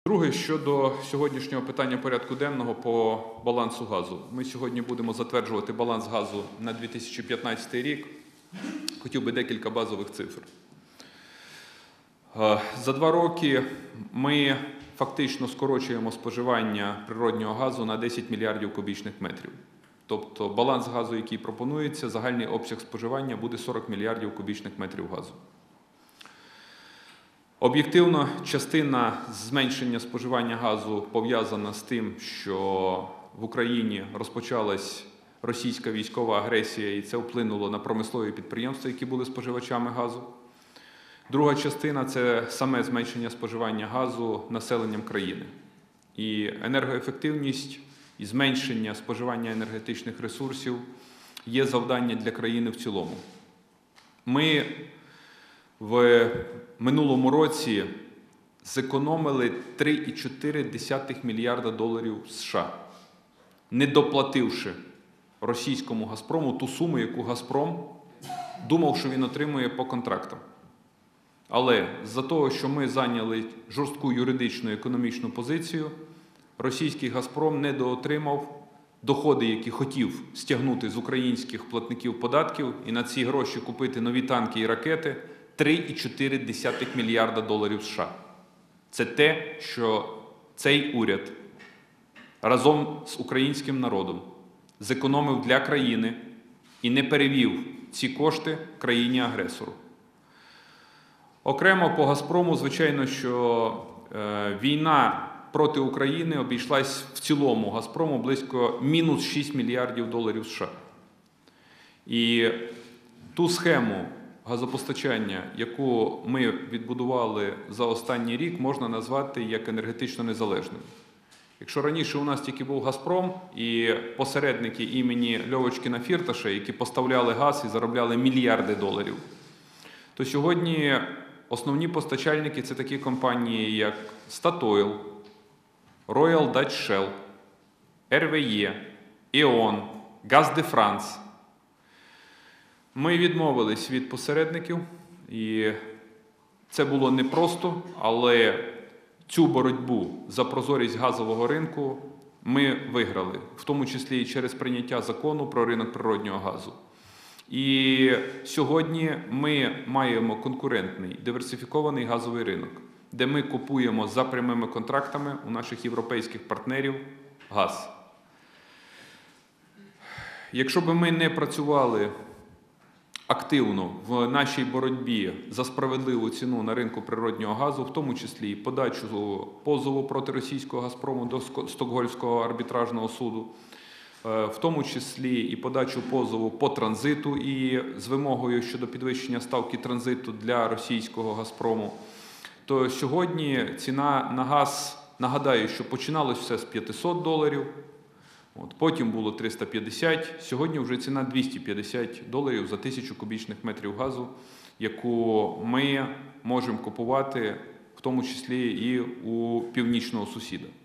Друге, щодо сьогоднішнього питання порядку денного по балансу газу. Ми сьогодні будемо затверджувати баланс газу на 2015 рік. Хотів би декілька базових цифр. За 2 роки ми фактично скорочуємо споживання природнього газу на 10 мільярдів кубічних метрів. Тобто баланс газу, який пропонується, загальний обсяг споживання буде 40 мільярдів кубічних метрів газу. Об'єктивно, частина зменшення споживання газу пов'язана з тим, що в Україні розпочалась російська військова агресія, і це вплинуло на промислові підприємства, які були споживачами газу. Друга частина – це саме зменшення споживання газу населенням країни. І енергоефективність і зменшення споживання енергетичних ресурсів є завдання для країни в цілому. Ми в минулому році зекономили 3,4 мільярда доларів США, не доплативши російському «Газпрому» ту суму, яку «Газпром» думав, що він отримує по контрактам. Але з-за того, що ми зайняли жорстку юридичну і економічну позицію, російський «Газпром» не доотримав доходи, які хотів стягнути з українських платників податків і на ці гроші купити нові танки і ракети – 3,4 мільярда доларів США. Це те, що цей уряд разом з українським народом зекономив для країни і не перевів ці кошти країні-агресору. Окремо по «Газпрому», звичайно, що війна проти України обійшлась в цілому «Газпрому» близько мінус 6 мільярдів доларів США. І ту схему газопостачання, яку ми відбудували за останній рік, можна назвати як енергетично незалежною. Якщо раніше у нас тільки був «Газпром» і посередники імені Льовочкіна-Фірташа, які поставляли газ і заробляли мільярди доларів, то сьогодні основні постачальники – це такі компанії, як Statoil, Royal Dutch Shell, RWE, E.ON, Gaz de France. Ми відмовились від посередників, і це було непросто, але цю боротьбу за прозорість газового ринку ми виграли, в тому числі і через прийняття закону про ринок природнього газу. І сьогодні ми маємо конкурентний, диверсифікований газовий ринок, де ми купуємо за прямими контрактами у наших європейських партнерів газ. Якщо б ми не працювали активно в нашій боротьбі за справедливу ціну на ринку природнього газу, в тому числі і подачу позову проти російського «Газпрому» до Стокгольмського арбітражного суду, в тому числі і подачу позову по транзиту і з вимогою щодо підвищення ставки транзиту для російського «Газпрому», то сьогодні ціна на газ, нагадаю, що починалось все з $500, потім було 350, сьогодні вже ціна $250 за 1000 кубічних метрів газу, яку ми можемо купувати, в тому числі і у північного сусіда.